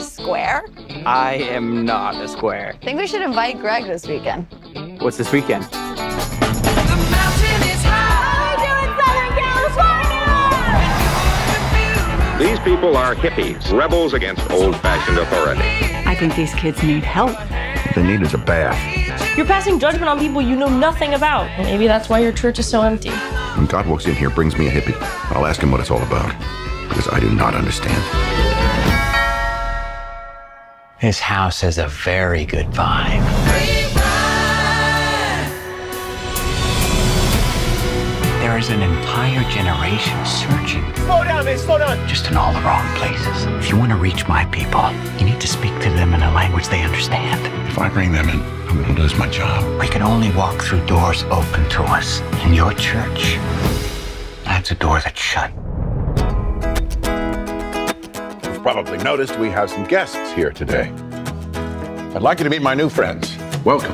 square? I am not a square. I think we should invite Greg this weekend. What's this weekend? The mountain is high. Southern California! These people are hippies, rebels against old-fashioned authority. I think these kids need help. What they need is a bath. You're passing judgment on people you know nothing about. And maybe that's why your church is so empty. When God walks in here, brings me a hippie, I'll ask him what it's all about, because I do not understand. This house has a very good vibe. There is an entire generation searching. Slow down, man, slow down. Just in all the wrong places. If you want to reach my people, you need to speak to them in a language they understand. If I bring them in, I'm going to lose my job. We can only walk through doors open to us. In your church, that's a door that's shut. You've probably noticed we have some guests here today. I'd like you to meet my new friends. Welcome.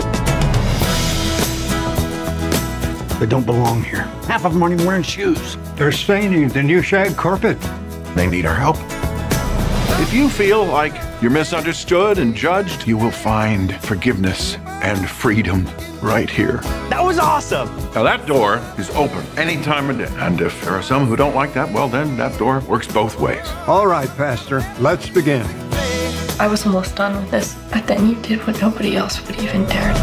They don't belong here. Half of them aren't even wearing shoes. They're staining the new shag carpet. They need our help. If you feel like you're misunderstood and judged, you will find forgiveness and freedom right here. That was awesome. Now that door is open any time of day. And if there are some who don't like that, well then that door works both ways. All right, Pastor, let's begin. I was almost done with this, but then you did what nobody else would even dare.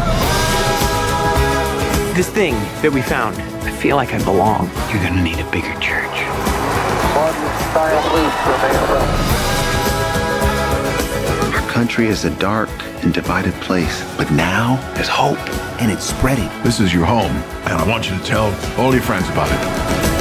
This thing that we found, I feel like I belong. You're gonna need a bigger church. Our country is a dark and divided place, but now there's hope, and it's spreading. This is your home, and I want you to tell all your friends about it.